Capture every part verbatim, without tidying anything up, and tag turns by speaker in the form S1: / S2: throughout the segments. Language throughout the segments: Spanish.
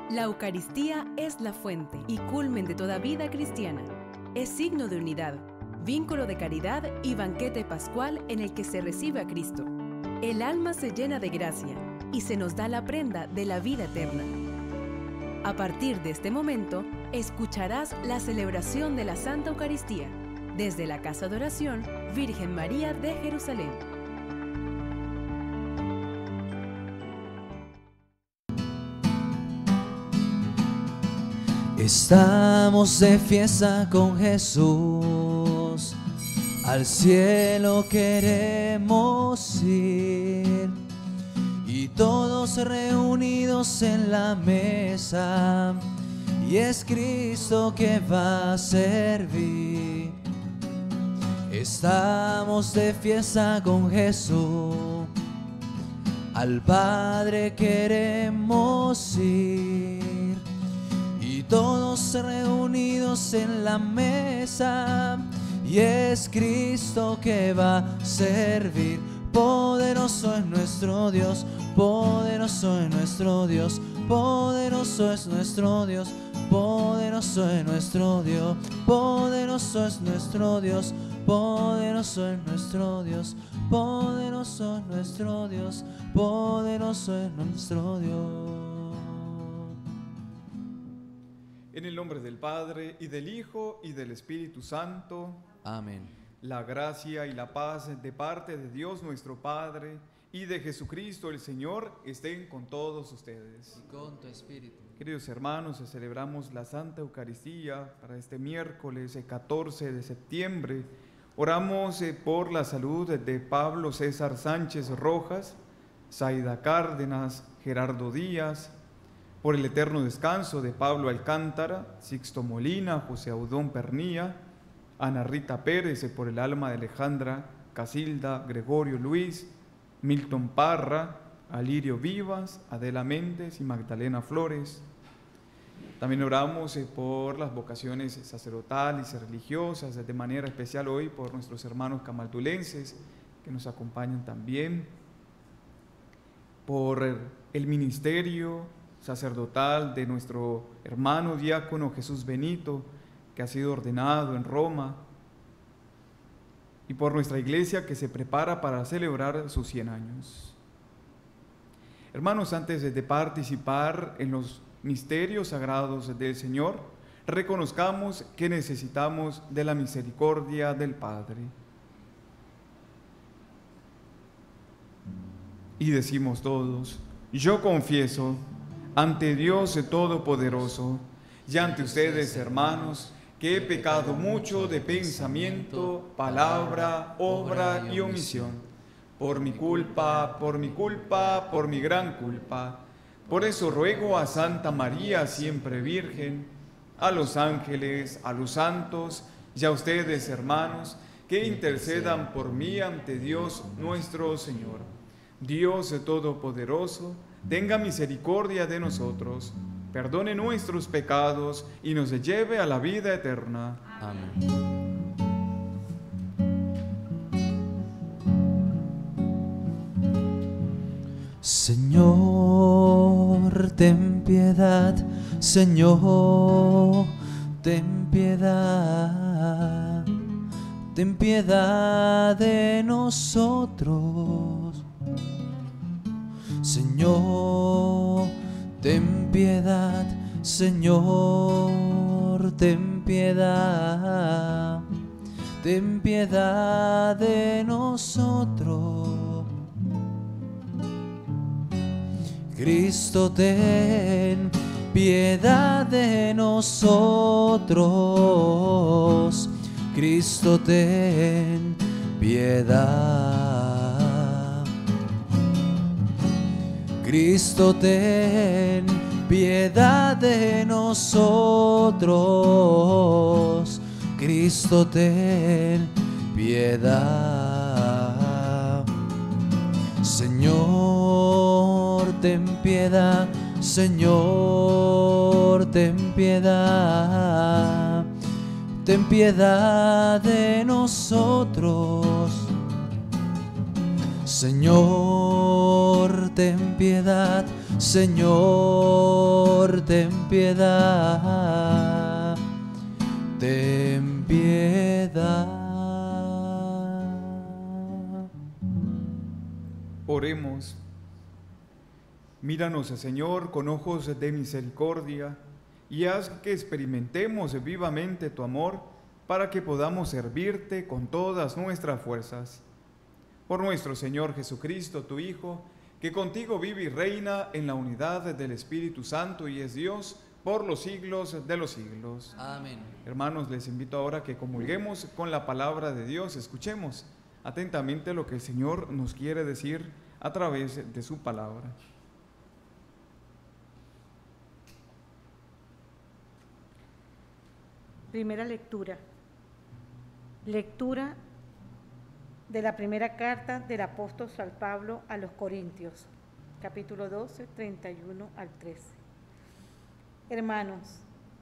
S1: La Eucaristía es la fuente y culmen de toda vida cristiana. Es signo de unidad, vínculo de caridad y banquete pascual en el que se recibe a Cristo. El alma se llena de gracia y se nos da la prenda de la vida eterna. A partir de este momento, escucharás la celebración de la Santa Eucaristía desde la Casa de Oración Virgen María de Jerusalén.
S2: Estamos de fiesta con Jesús, al cielo queremos ir, y todos reunidos en la mesa, y es Cristo que va a servir. Estamos de fiesta con Jesús, al Padre queremos ir, y todos reunidos en la mesa, y es Cristo que va a servir. Poderoso es nuestro Dios, poderoso es nuestro Dios, poderoso es nuestro Dios, poderoso es nuestro Dios, poderoso es nuestro Dios, poderoso es nuestro Dios, poderoso es nuestro Dios, poderoso es nuestro Dios.
S3: En el nombre del Padre, y del Hijo, y del Espíritu Santo.
S2: Amén.
S3: La gracia y la paz de parte de Dios nuestro Padre y de Jesucristo el Señor estén con todos ustedes.
S2: Y con tu espíritu.
S3: Queridos hermanos, celebramos la Santa Eucaristía para este miércoles catorce de septiembre. Oramos por la salud de Pablo César Sánchez Rojas, Zaida Cárdenas, Gerardo Díaz, por el eterno descanso de Pablo Alcántara, Sixto Molina, José Audón Pernía, Ana Rita Pérez, por el alma de Alejandra Casilda, Gregorio Luis, Milton Parra, Alirio Vivas, Adela Méndez y Magdalena Flores. También oramos por las vocaciones sacerdotales y religiosas, de manera especial hoy por nuestros hermanos camaldulenses que nos acompañan también, por el ministerio sacerdotal de nuestro hermano diácono Jesús Benito, que ha sido ordenado en Roma, y por nuestra iglesia que se prepara para celebrar sus cien años. Hermanos, antes de participar en los misterios sagrados del Señor, reconozcamos que necesitamos de la misericordia del Padre. Y decimos todos: yo confieso ante Dios Todopoderoso y ante ustedes, hermanos, que he pecado mucho de pensamiento, palabra, obra y omisión, por mi culpa, por mi culpa, por mi gran culpa. Por eso ruego a Santa María, siempre Virgen, a los ángeles, a los santos y a ustedes, hermanos, que intercedan por mí ante Dios nuestro Señor. Dios Todopoderoso, tenga misericordia de nosotros, perdone nuestros pecados y nos lleve a la vida eterna.
S2: Amén. Señor, ten piedad, Señor, ten piedad, ten piedad de nosotros. Señor, ten piedad, Señor, ten piedad, ten piedad de nosotros. Cristo, ten piedad de nosotros. Cristo, ten piedad. Cristo, ten piedad de nosotros. Cristo, ten piedad. Señor, ten piedad. Señor, ten piedad. Ten piedad de nosotros. Señor, ten piedad. Señor, ten piedad, ten piedad.
S3: Oremos. Míranos, Señor, con ojos de misericordia y haz que experimentemos vivamente tu amor para que podamos servirte con todas nuestras fuerzas. Por nuestro Señor Jesucristo, tu Hijo, que contigo vive y reina en la unidad del Espíritu Santo y es Dios por los siglos de los siglos.
S2: Amén.
S3: Hermanos, les invito ahora a que comulguemos con la palabra de Dios. Escuchemos atentamente lo que el Señor nos quiere decir a través de su palabra.
S4: Primera lectura. Lectura de la primera carta del apóstol San Pablo a los Corintios, capítulo doce, treinta y uno al trece. Hermanos,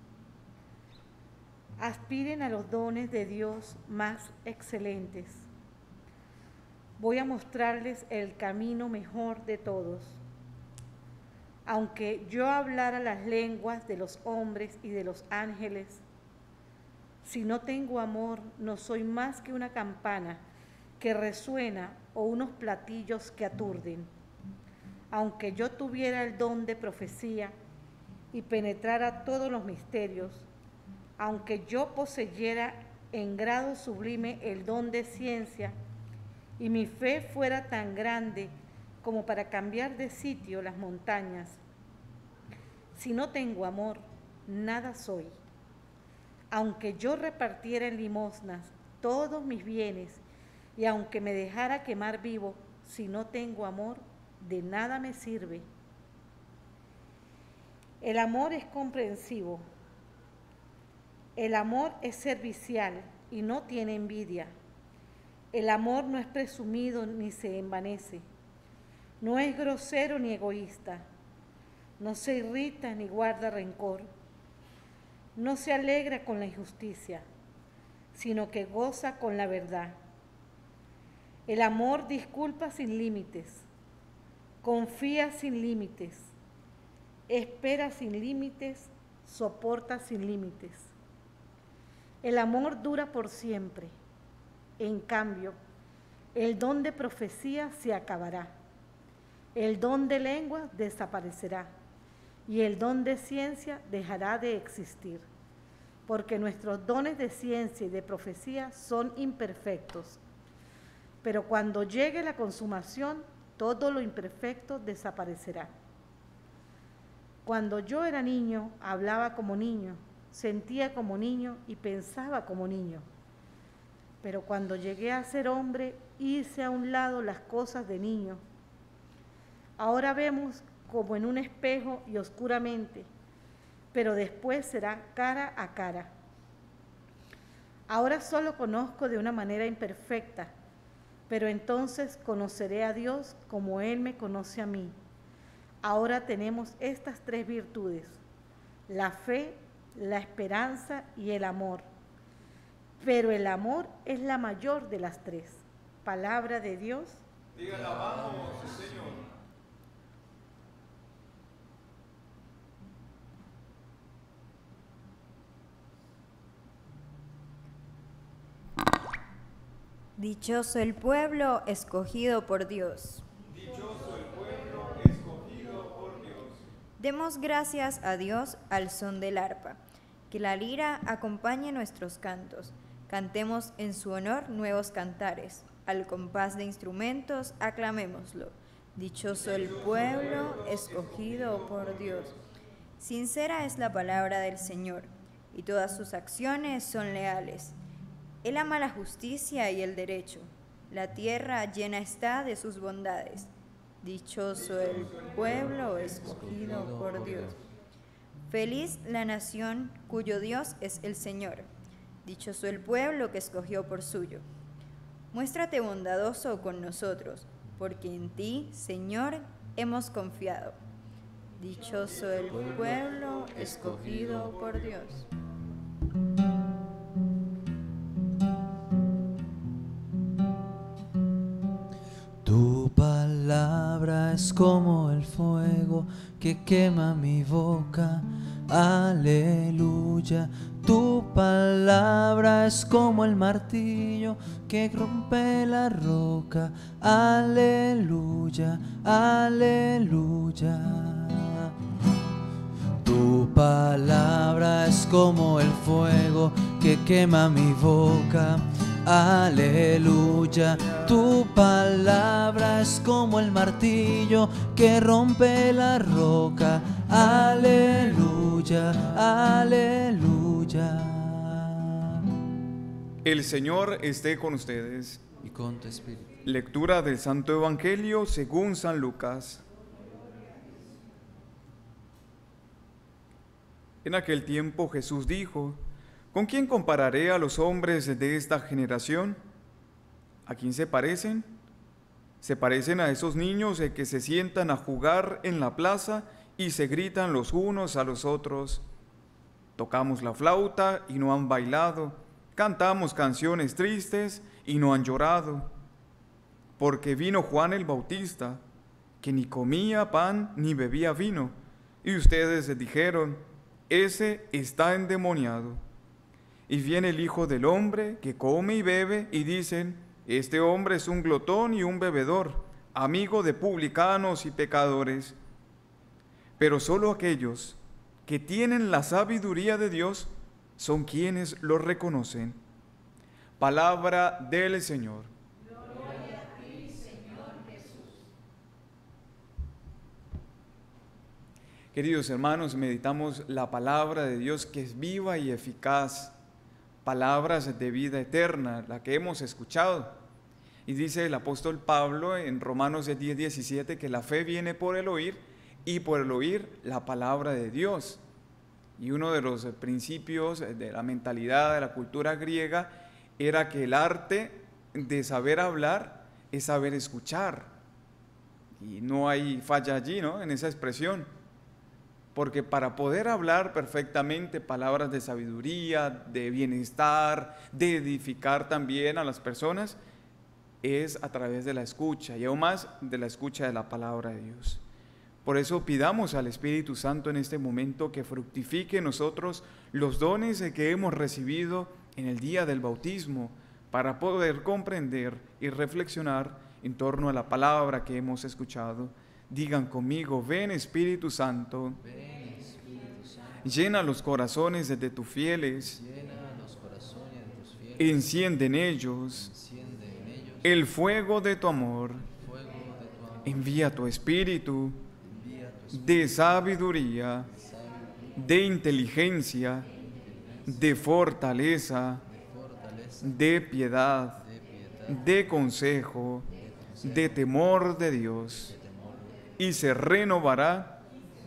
S4: aspiren a los dones de Dios más excelentes. Voy a mostrarles el camino mejor de todos. Aunque yo hablara las lenguas de los hombres y de los ángeles, si no tengo amor, no soy más que una campana que resuena o unos platillos que aturden. Aunque yo tuviera el don de profecía y penetrara todos los misterios, aunque yo poseyera en grado sublime el don de ciencia y mi fe fuera tan grande como para cambiar de sitio las montañas, si no tengo amor, nada soy. Aunque yo repartiera en limosnas todos mis bienes y aunque me dejara quemar vivo, si no tengo amor, de nada me sirve. El amor es comprensivo. El amor es servicial y no tiene envidia. El amor no es presumido ni se envanece. No es grosero ni egoísta. No se irrita ni guarda rencor. No se alegra con la injusticia, sino que goza con la verdad. El amor disculpa sin límites, confía sin límites, espera sin límites, soporta sin límites. El amor dura por siempre. En cambio, el don de profecía se acabará, el don de lengua desaparecerá y el don de ciencia dejará de existir, porque nuestros dones de ciencia y de profecía son imperfectos. Pero cuando llegue la consumación, todo lo imperfecto desaparecerá. Cuando yo era niño, hablaba como niño, sentía como niño y pensaba como niño. Pero cuando llegué a ser hombre, hice a un lado las cosas de niño. Ahora vemos como en un espejo y oscuramente, pero después será cara a cara. Ahora solo conozco de una manera imperfecta, pero entonces conoceré a Dios como Él me conoce a mí. Ahora tenemos estas tres virtudes: la fe, la esperanza y el amor. Pero el amor es la mayor de las tres. Palabra de Dios.
S3: Te alabamos, Señor.
S5: Dichoso el pueblo escogido por Dios.
S3: Dichoso el pueblo escogido por Dios.
S5: Demos gracias a Dios al son del arpa. Que la lira acompañe nuestros cantos. Cantemos en su honor nuevos cantares. Al compás de instrumentos aclamémoslo. Dichoso el pueblo escogido por Dios. Sincera es la palabra del Señor, y todas sus acciones son leales. Él ama la justicia y el derecho. La tierra llena está de sus bondades. Dichoso el pueblo escogido por Dios. Feliz la nación cuyo Dios es el Señor. Dichoso el pueblo que escogió por suyo. Muéstrate bondadoso con nosotros, porque en ti, Señor, hemos confiado. Dichoso el pueblo escogido por Dios.
S2: Tu palabra es es como el fuego que quema mi boca. Aleluya. Tu palabra es como el martillo que rompe la roca. Aleluya, aleluya. Tu palabra es como el fuego que quema mi boca. Aleluya. Tu palabra es como el martillo que rompe la roca. Aleluya, aleluya.
S3: El Señor esté con ustedes.
S2: Y con tu espíritu.
S3: Lectura del Santo Evangelio según San Lucas. En aquel tiempo Jesús dijo: ¿Con quién compararé a los hombres de esta generación? ¿A quién se parecen? Se parecen a esos niños que se sientan a jugar en la plaza y se gritan los unos a los otros. Tocamos la flauta y no han bailado, cantamos canciones tristes y no han llorado. Porque vino Juan el Bautista, que ni comía pan ni bebía vino, y ustedes dijeron: ese está endemoniado. Y viene el Hijo del Hombre, que come y bebe, y dicen: este hombre es un glotón y un bebedor, amigo de publicanos y pecadores. Pero solo aquellos que tienen la sabiduría de Dios son quienes lo reconocen. Palabra del Señor.
S6: Gloria a ti, Señor Jesús.
S3: Queridos hermanos, meditamos la palabra de Dios, que es viva y eficaz, palabras de vida eterna, la que hemos escuchado. Y dice el apóstol Pablo en Romanos diez, diecisiete, que la fe viene por el oír, y por el oír la palabra de Dios. Y uno de los principios de la mentalidad de la cultura griega era que el arte de saber hablar es saber escuchar. Y no hay falla allí, ¿no?, en esa expresión. Porque para poder hablar perfectamente palabras de sabiduría, de bienestar, de edificar también a las personas, es a través de la escucha, y aún más de la escucha de la palabra de Dios. Por eso pidamos al Espíritu Santo en este momento que fructifique en nosotros los dones que hemos recibido en el día del bautismo, para poder comprender y reflexionar en torno a la palabra que hemos escuchado. Digan conmigo: ven Espíritu Santo,
S2: Ven, Espíritu Santo.
S3: llena los corazones de tus fieles,
S2: Llena los corazones de tus fieles.
S3: enciende en ellos
S2: Enciende en ellos
S3: el fuego de tu amor.
S2: fuego de tu amor.
S3: Envía tu Espíritu
S2: Envía tu espíritu
S3: de sabiduría, de inteligencia, de fortaleza,
S2: de fortaleza,
S3: de piedad,
S2: de piedad,
S3: de consejo, de temor de Dios, y se renovará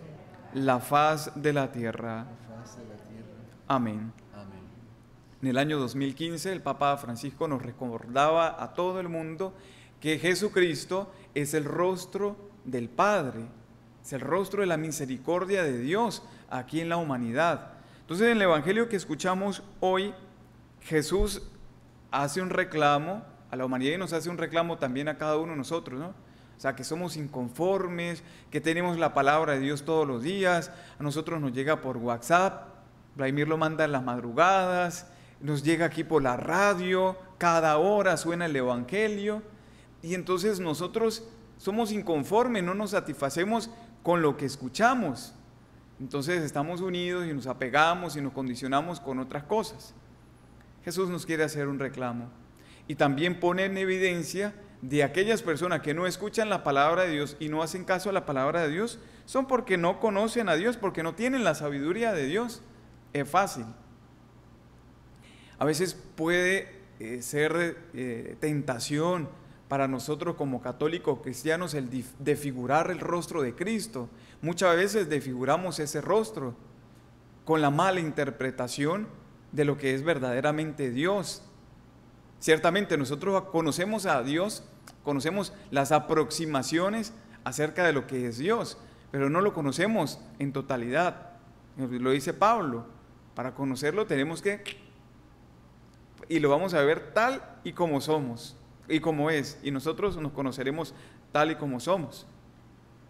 S3: la faz de la tierra.
S2: la faz de la tierra.
S3: Amén.
S2: Amén.
S3: En el año dos mil quince, el Papa Francisco nos recordaba a todo el mundo que Jesucristo es el rostro del Padre, es el rostro de la misericordia de Dios aquí en la humanidad. Entonces, en el Evangelio que escuchamos hoy, Jesús hace un reclamo a la humanidad y nos hace un reclamo también a cada uno de nosotros, ¿no? O sea, que somos inconformes, que tenemos la palabra de Dios todos los días, a nosotros nos llega por WhatsApp, Vladimir lo manda en las madrugadas, nos llega aquí por la radio, cada hora suena el Evangelio, y entonces nosotros somos inconformes, no nos satisfacemos con lo que escuchamos. Entonces estamos unidos y nos apegamos y nos condicionamos con otras cosas. Jesús nos quiere hacer un reclamo y también pone en evidencia de aquellas personas que no escuchan la palabra de Dios y no hacen caso a la palabra de Dios, son porque no conocen a Dios, porque no tienen la sabiduría de Dios. Es fácil. A veces puede eh, ser eh, tentación para nosotros como católicos cristianos el desfigurar el rostro de Cristo. Muchas veces desfiguramos ese rostro con la mala interpretación de lo que es verdaderamente Dios. Ciertamente nosotros conocemos a Dios, conocemos las aproximaciones acerca de lo que es Dios, pero no lo conocemos en totalidad. Lo dice Pablo, para conocerlo tenemos que, y lo vamos a ver tal y como somos, y como es, y nosotros nos conoceremos tal y como somos.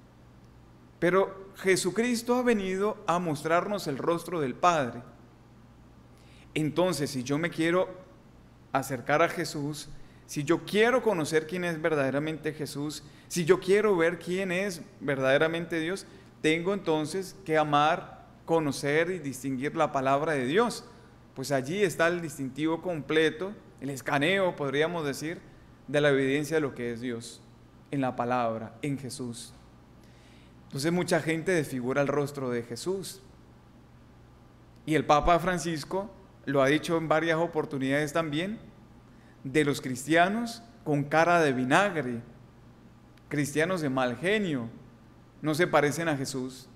S3: Pero Jesucristo ha venido a mostrarnos el rostro del Padre. Entonces, si yo me quiero acercar a Jesús, si yo quiero conocer quién es verdaderamente Jesús, si yo quiero ver quién es verdaderamente Dios, tengo entonces que amar, conocer y distinguir la palabra de Dios. Pues allí está el distintivo completo, el escaneo, podríamos decir, de la evidencia de lo que es Dios, en la palabra, en Jesús. Entonces mucha gente desfigura el rostro de Jesús. Y el Papa Francisco lo ha dicho en varias oportunidades también, de los cristianos con cara de vinagre, cristianos de mal genio, no se parecen a Jesús.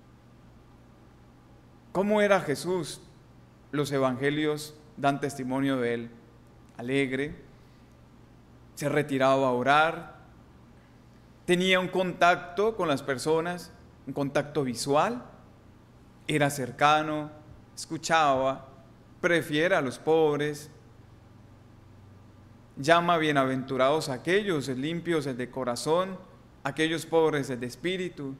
S3: ¿Cómo era Jesús? Los evangelios dan testimonio de él. Alegre, se retiraba a orar, tenía un contacto con las personas, un contacto visual, era cercano, escuchaba, prefiere a los pobres, llama bienaventurados a aquellos limpios de corazón, aquellos pobres de espíritu.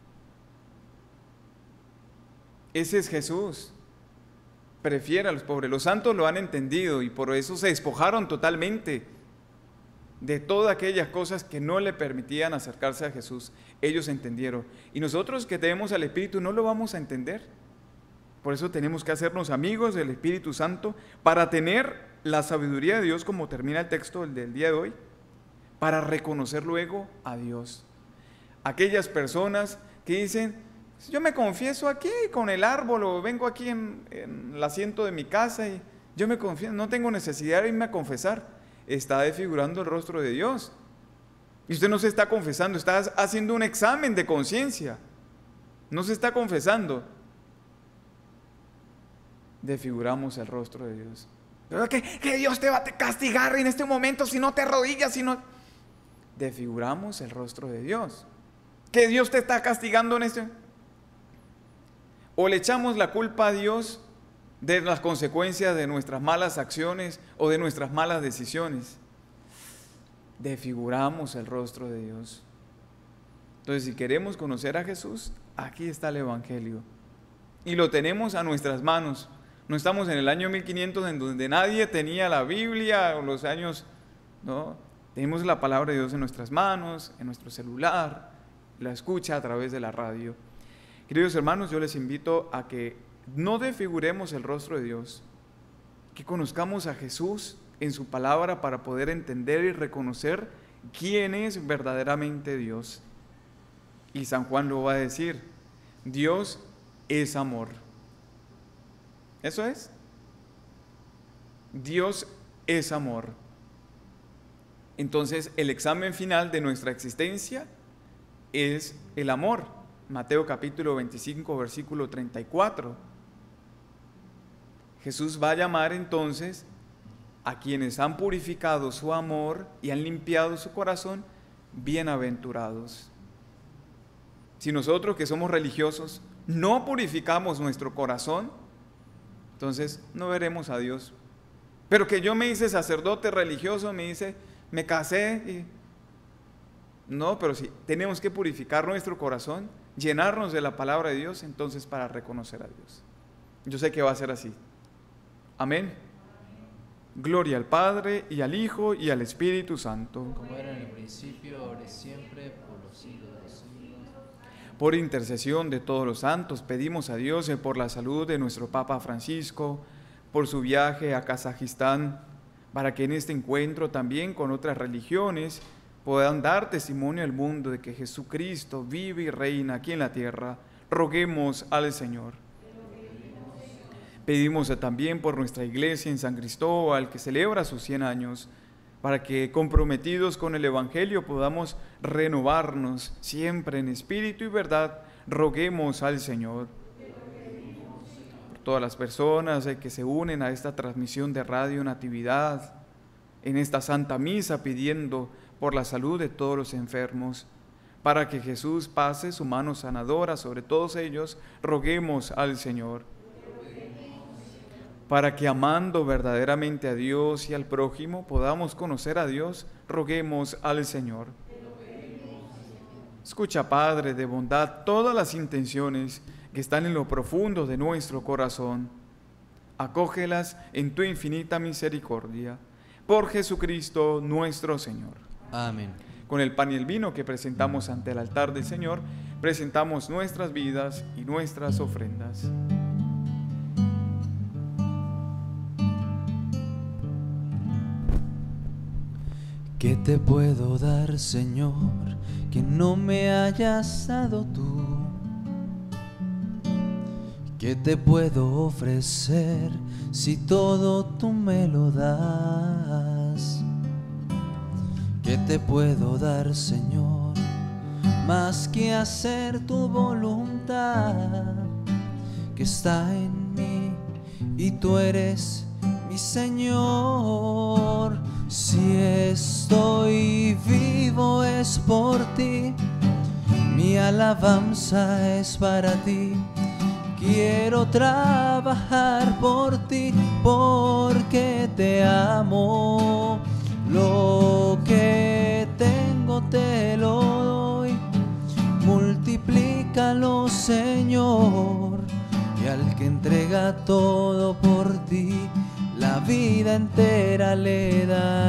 S3: Ese es Jesús. Prefiere a los pobres. Los santos lo han entendido y por eso se despojaron totalmente de todas aquellas cosas que no le permitían acercarse a Jesús. Ellos entendieron. Y nosotros que tenemos al Espíritu no lo vamos a entender. Por eso tenemos que hacernos amigos del Espíritu Santo para tener la sabiduría de Dios, como termina el texto del día de hoy, para reconocer luego a Dios. Aquellas personas que dicen, yo me confieso aquí con el árbol o vengo aquí en, en el asiento de mi casa y yo me confieso, no tengo necesidad de irme a confesar. Está desfigurando el rostro de Dios. Y usted no se está confesando, está haciendo un examen de conciencia. No se está confesando. Desfiguramos el rostro de Dios. Pero que, que Dios te va a castigar en este momento si no te arrodillas, si no... Desfiguramos el rostro de Dios. Que Dios te está castigando en este momento. O le echamos la culpa a Dios de las consecuencias de nuestras malas acciones o de nuestras malas decisiones. Desfiguramos el rostro de Dios. Entonces, si queremos conocer a Jesús, aquí está el Evangelio. Y lo tenemos a nuestras manos. No estamos en el año mil quinientos en donde nadie tenía la Biblia, o los años, ¿no? Tenemos la palabra de Dios en nuestras manos, en nuestro celular, la escucha a través de la radio. Queridos hermanos, yo les invito a que no desfiguremos el rostro de Dios, que conozcamos a Jesús en su palabra para poder entender y reconocer quién es verdaderamente Dios. Y San Juan lo va a decir, Dios es amor. Eso es. Dios es amor. Entonces, el examen final de nuestra existencia es el amor. Mateo capítulo veinticinco, versículo treinta y cuatro. Jesús va a llamar entonces a quienes han purificado su amor y han limpiado su corazón, bienaventurados. Si nosotros que somos religiosos no purificamos nuestro corazón, entonces no veremos a Dios. Pero que yo me hice sacerdote religioso, me hice, me casé y... No, pero sí, tenemos que purificar nuestro corazón, llenarnos de la palabra de Dios, entonces para reconocer a Dios. Yo sé que va a ser así. Amén. Gloria al Padre, y al Hijo, y al Espíritu Santo.
S2: Como era en el principio, ahora y siempre, por los siglos de los siglos.
S3: Por intercesión de todos los santos, pedimos a Dios por la salud de nuestro Papa Francisco, por su viaje a Kazajistán, para que en este encuentro también con otras religiones puedan dar testimonio al mundo de que Jesucristo vive y reina aquí en la tierra. Roguemos al Señor. Pedimos también por nuestra iglesia en San Cristóbal, que celebra sus cien años, para que comprometidos con el Evangelio podamos renovarnos siempre en espíritu y verdad. Roguemos al Señor. Por todas las personas que se unen a esta transmisión de Radio Natividad, en esta Santa Misa, pidiendo por la salud de todos los enfermos, para que Jesús pase su mano sanadora sobre todos ellos, roguemos al Señor. Para que amando verdaderamente a Dios y al prójimo podamos conocer a Dios, roguemos al Señor. Escucha, Padre de bondad, todas las intenciones que están en lo profundo de nuestro corazón. Acógelas en tu infinita misericordia. Por Jesucristo nuestro Señor.
S2: Amén.
S3: Con el pan y el vino que presentamos ante el altar del Señor, presentamos nuestras vidas y nuestras ofrendas.
S2: ¿Qué te puedo dar, Señor, que no me hayas dado tú? ¿Qué te puedo ofrecer si todo tú me lo das? ¿Qué te puedo dar, Señor, más que hacer tu voluntad que está en mí y tú eres mi Señor? Si estoy vivo es por ti, mi alabanza es para ti. Quiero trabajar por ti porque te amo. Lo que tengo te lo doy, multiplícalo, Señor. Y al que entrega todo por ti, la vida entera le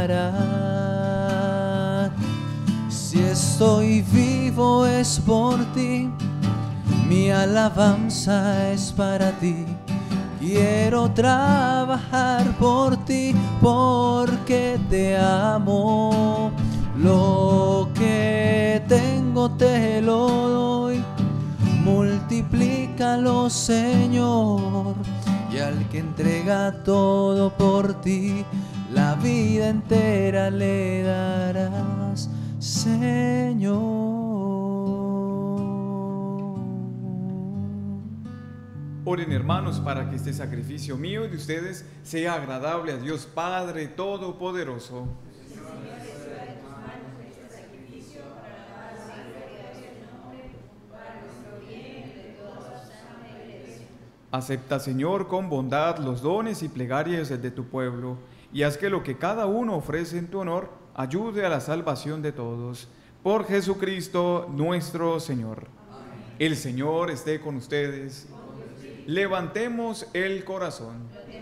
S2: dará. Si estoy vivo es por ti, mi alabanza es para ti. Quiero trabajar por ti porque te amo. Lo que tengo te lo doy, multiplícalo, Señor. Y al que entrega todo por ti, la vida entera le darás, Señor.
S3: Oren, hermanos, para que este sacrificio mío y de ustedes sea agradable a Dios Padre Todopoderoso. Acepta, Señor, con bondad los dones y plegarias de tu pueblo, y haz que lo que cada uno ofrece en tu honor ayude a la salvación de todos. Por Jesucristo nuestro Señor. Amén. El Señor esté con ustedes. Levantemos el corazón.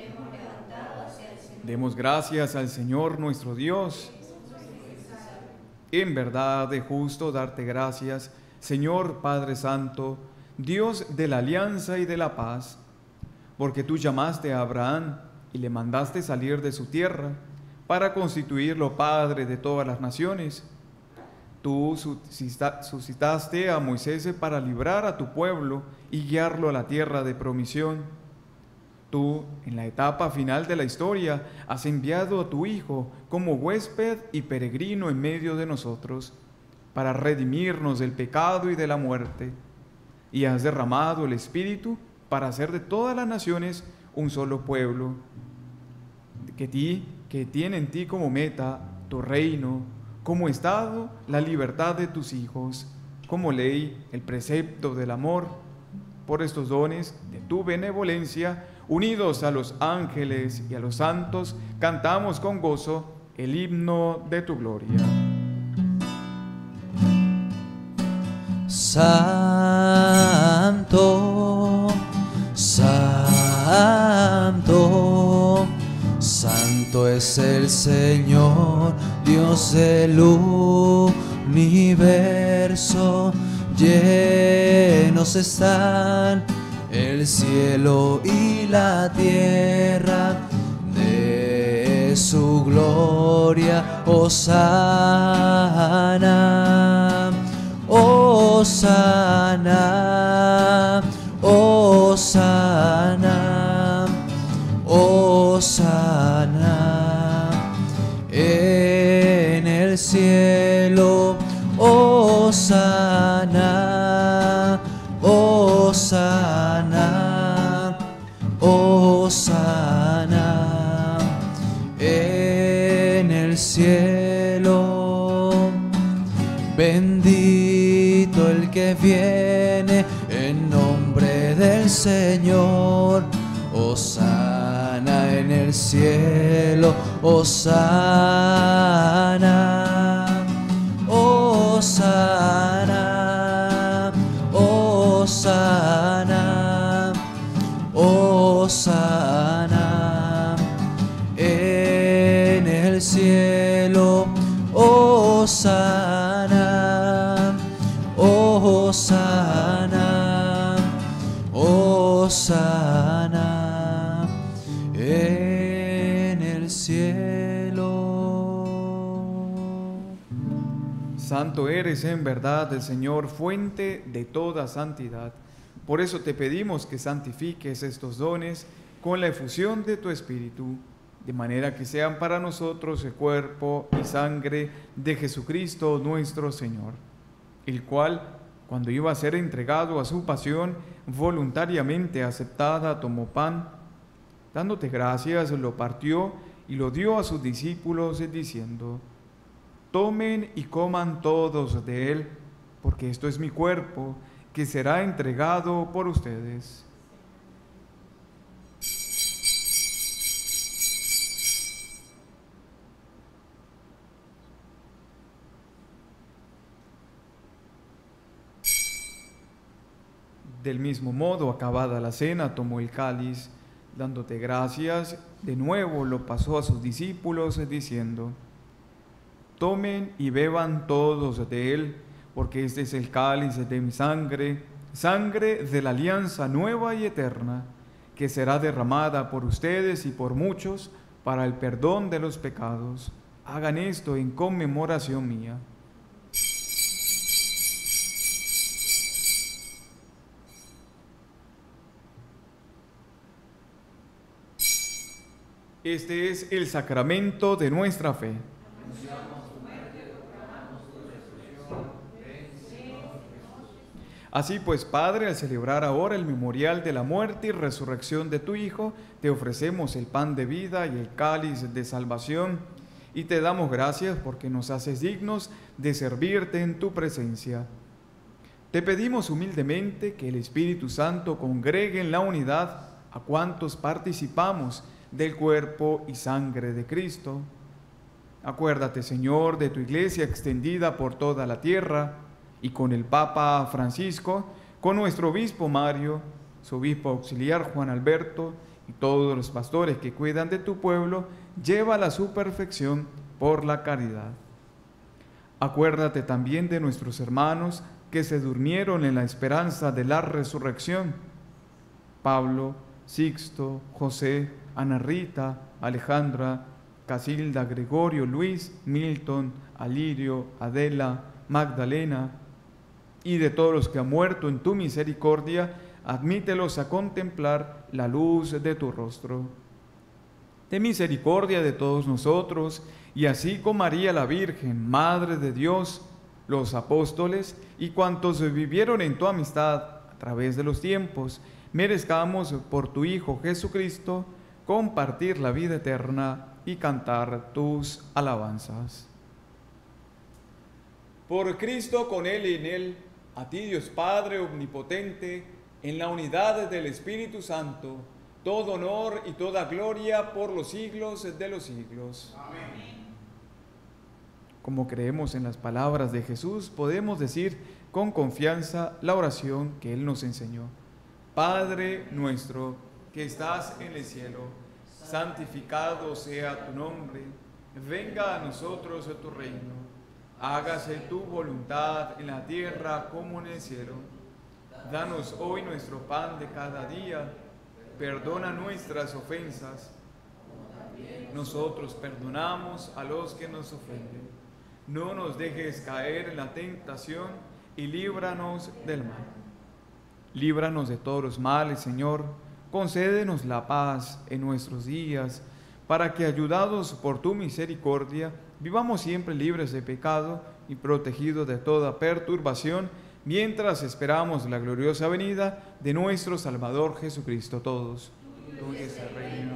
S3: Demos gracias al Señor nuestro Dios. En verdad es justo darte gracias, Señor Padre Santo, Dios de la alianza y de la paz, porque tú llamaste a Abraham y le mandaste salir de su tierra para constituirlo Padre de todas las naciones. Tú suscitaste a Moisés para librar a tu pueblo y guiarlo a la tierra de promisión. Tú, en la etapa final de la historia, has enviado a tu Hijo como huésped y peregrino en medio de nosotros, para redimirnos del pecado y de la muerte. Y has derramado el Espíritu para hacer de todas las naciones un solo pueblo, que, ti, que tiene en ti como meta tu reino, como estado la libertad de tus hijos, como ley el precepto del amor. Por estos dones de tu benevolencia, unidos a los ángeles y a los santos, cantamos con gozo el himno de tu gloria.
S2: Santo, santo, santo es el Señor, Dios del universo. Llenos están el cielo y la tierra de su gloria. Hosana, Hosana, Hosana, Hosana en el cielo. Hosana, Hosana, Hosana en el cielo. Bendito el que viene en nombre del Señor. Hosana en el cielo. Hosana, Hosana, Hosana en el cielo, Hosana, Hosana, Hosana en el cielo.
S3: Santo eres en verdad el Señor, fuente de toda santidad. Por eso te pedimos que santifiques estos dones con la efusión de tu Espíritu, de manera que sean para nosotros el cuerpo y sangre de Jesucristo nuestro Señor, el cual, cuando iba a ser entregado a su pasión, voluntariamente aceptada, tomó pan, dándote gracias, lo partió y lo dio a sus discípulos, diciendo: tomen y coman todos de él, porque esto es mi cuerpo, que será entregado por ustedes. Del mismo modo, acabada la cena, tomó el cáliz, dándote gracias, de nuevo lo pasó a sus discípulos, diciendo: tomen y beban todos de él, porque este es el cáliz de mi sangre, sangre de la alianza nueva y eterna, que será derramada por ustedes y por muchos para el perdón de los pecados. Hagan esto en conmemoración mía. Este es el sacramento de nuestra fe. Así pues, Padre, al celebrar ahora el memorial de la muerte y resurrección de tu Hijo, te ofrecemos el pan de vida y el cáliz de salvación, y te damos gracias porque nos haces dignos de servirte en tu presencia. Te pedimos humildemente que el Espíritu Santo congregue en la unidad a cuantos participamos del cuerpo y sangre de Cristo. Acuérdate, Señor, de tu iglesia extendida por toda la tierra, y con el Papa Francisco, con nuestro obispo Mario, su obispo auxiliar Juan Alberto, y todos los pastores que cuidan de tu pueblo, llévala a su perfección por la caridad. Acuérdate también de nuestros hermanos que se durmieron en la esperanza de la resurrección: Pablo, Sixto, José, Ana Rita, Alejandra, Casilda, Gregorio, Luis, Milton, Alirio, Adela, Magdalena, y de todos los que han muerto en tu misericordia, admítelos a contemplar la luz de tu rostro. Ten misericordia de todos nosotros, y así con María la Virgen, Madre de Dios, los apóstoles y cuantos vivieron en tu amistad a través de los tiempos, merezcamos por tu Hijo Jesucristo compartir la vida eterna y cantar tus alabanzas. Por Cristo, con Él y en Él, a ti, Dios Padre omnipotente, en la unidad del Espíritu Santo, todo honor y toda gloria por los siglos de los siglos. Amén. Como creemos en las palabras de Jesús, podemos decir con confianza la oración que Él nos enseñó. Padre nuestro, que estás en el cielo, santificado sea tu nombre, venga a nosotros tu reino. Hágase tu voluntad en la tierra como en el cielo. Danos hoy nuestro pan de cada día. Perdona nuestras ofensas. Nosotros perdonamos a los que nos ofenden. No nos dejes caer en la tentación y líbranos del mal. Líbranos de todos los males, Señor. Concédenos la paz en nuestros días, para que, ayudados por tu misericordia, vivamos siempre libres de pecado y protegidos de toda perturbación, mientras esperamos la gloriosa venida de nuestro Salvador Jesucristo. Todos. Tuyo es el reino,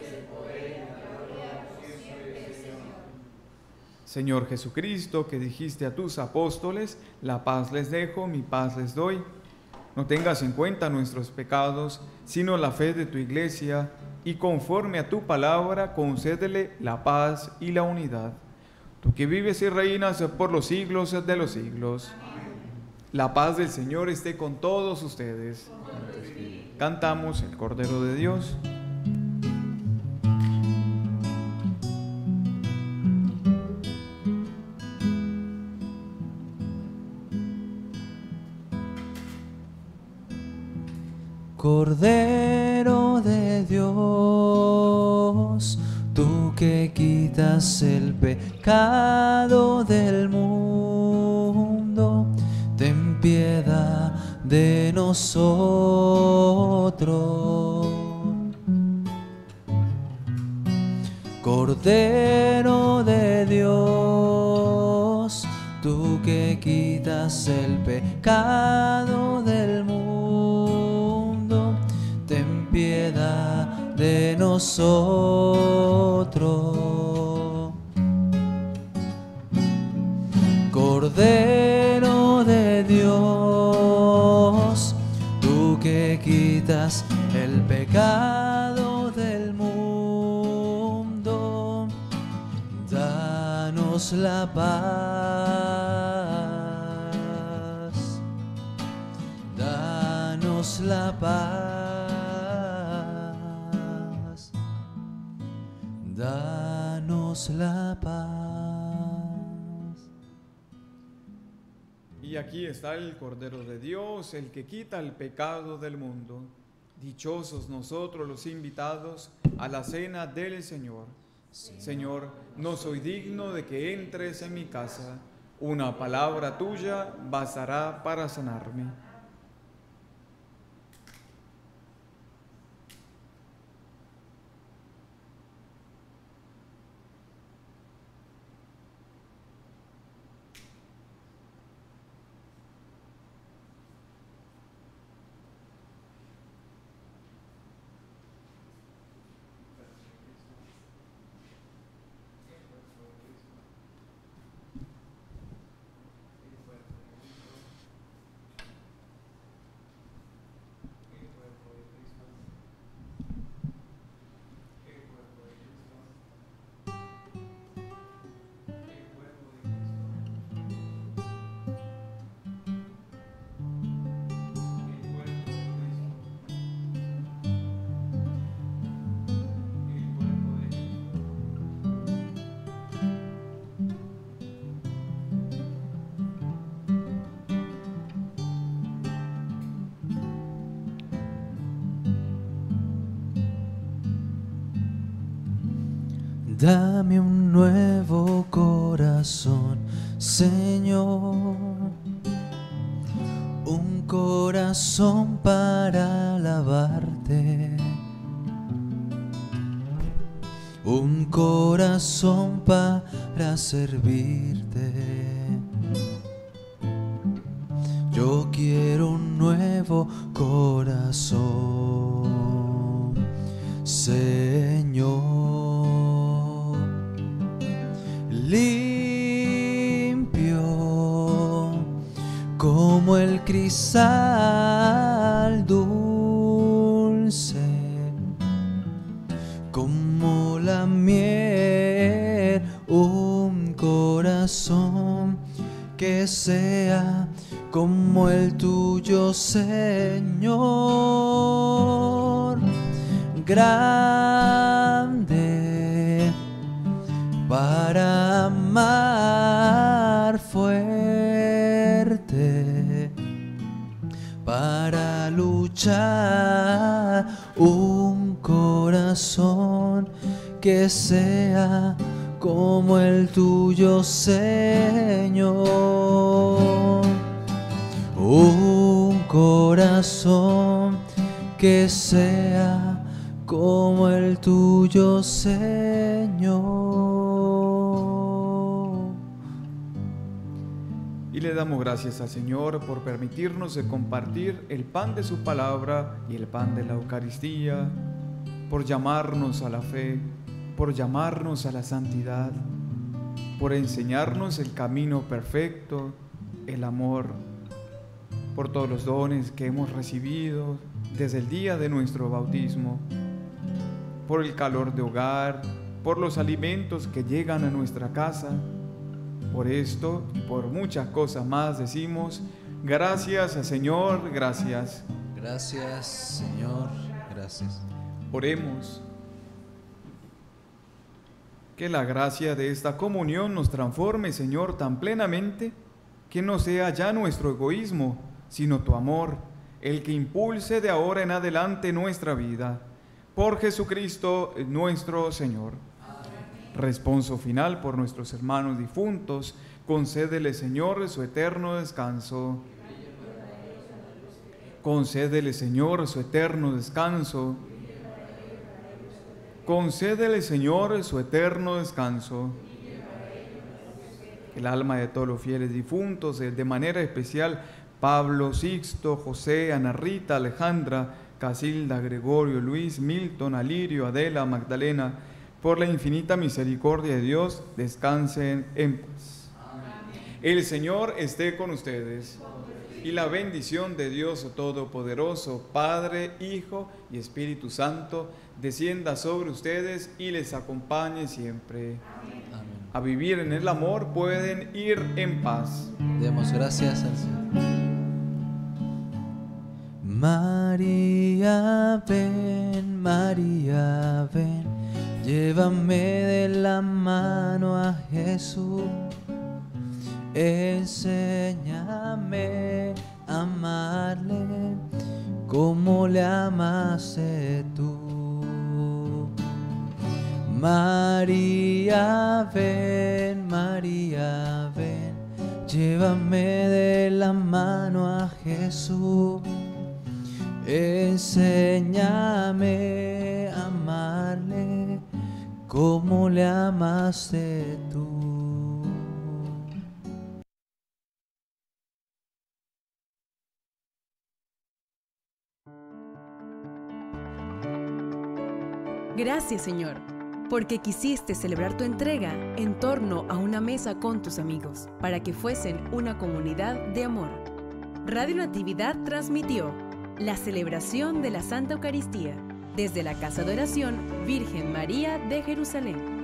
S3: Señor Jesucristo, que dijiste a tus apóstoles: la paz les dejo, mi paz les doy. No tengas en cuenta nuestros pecados, sino la fe de tu iglesia, y conforme a tu palabra, concédele la paz y la unidad. Tú que vives y reinas por los siglos de los siglos. Amén. La paz del Señor esté con todos ustedes. Amén. Cantamos el Cordero de Dios.
S2: Cordero de Dios, tú que quitas el pecado del mundo, ten piedad de nosotros. Cordero de Dios, tú que quitas el pecado del mundo, ten piedad de nosotros. Cordero de Dios, tú que quitas el pecado del mundo, danos la paz, danos la paz, danos la paz.
S3: Y aquí está el Cordero de Dios, el que quita el pecado del mundo. Dichosos nosotros los invitados a la cena del Señor. Señor, no soy digno de que entres en mi casa. Una palabra tuya bastará para sanarme.
S2: Dame un nuevo corazón, Señor, un corazón para alabarte, un corazón para servirte. Yo quiero un nuevo corazón, Señor. Limpio como el cristal, dulce como la miel, un corazón que sea como el tuyo, Señor. Grande para amar, fuerte para luchar, un corazón que sea como el tuyo, Señor. Un corazón que sea como el tuyo, Señor.
S3: Y le damos gracias al Señor por permitirnos de compartir el pan de su palabra y el pan de la Eucaristía, por llamarnos a la fe, por llamarnos a la santidad, por enseñarnos el camino perfecto, el amor, por todos los dones que hemos recibido desde el día de nuestro bautismo, por el calor de hogar, por los alimentos que llegan a nuestra casa. Por esto y por muchas cosas más decimos, gracias, Señor, gracias.
S2: Gracias, Señor, gracias.
S3: Oremos. Que la gracia de esta comunión nos transforme, Señor, tan plenamente que no sea ya nuestro egoísmo, sino tu amor, el que impulse de ahora en adelante nuestra vida. Por Jesucristo nuestro Señor. Amén. Responso final por nuestros hermanos difuntos. Concédele, Señor, su eterno descanso. Concédele, Señor, su eterno descanso. Concédele, Señor, su eterno descanso. El alma de todos los fieles difuntos, de manera especial Pablo, Sixto, José, Ana Rita, Alejandra, Casilda, Gregorio, Luis, Milton, Alirio, Adela, Magdalena, por la infinita misericordia de Dios, descansen en paz. Amén. El Señor esté con ustedes. Y la bendición de Dios Todopoderoso, Padre, Hijo y Espíritu Santo, descienda sobre ustedes y les acompañe siempre. Amén. Amén. A vivir en el amor pueden ir en paz.
S2: Demos gracias al Señor. María, ven, María, ven, llévame de la mano a Jesús. Enséñame a amarle como le amaste tú. María, ven, María, ven, llévame de la mano a Jesús. Enséñame a amarle como le amaste tú.
S1: Gracias, Señor, porque quisiste celebrar tu entrega en torno a una mesa con tus amigos, para que fuesen una comunidad de amor. Radio Natividad transmitió la celebración de la Santa Eucaristía desde la Casa de Oración Virgen María de Jerusalén.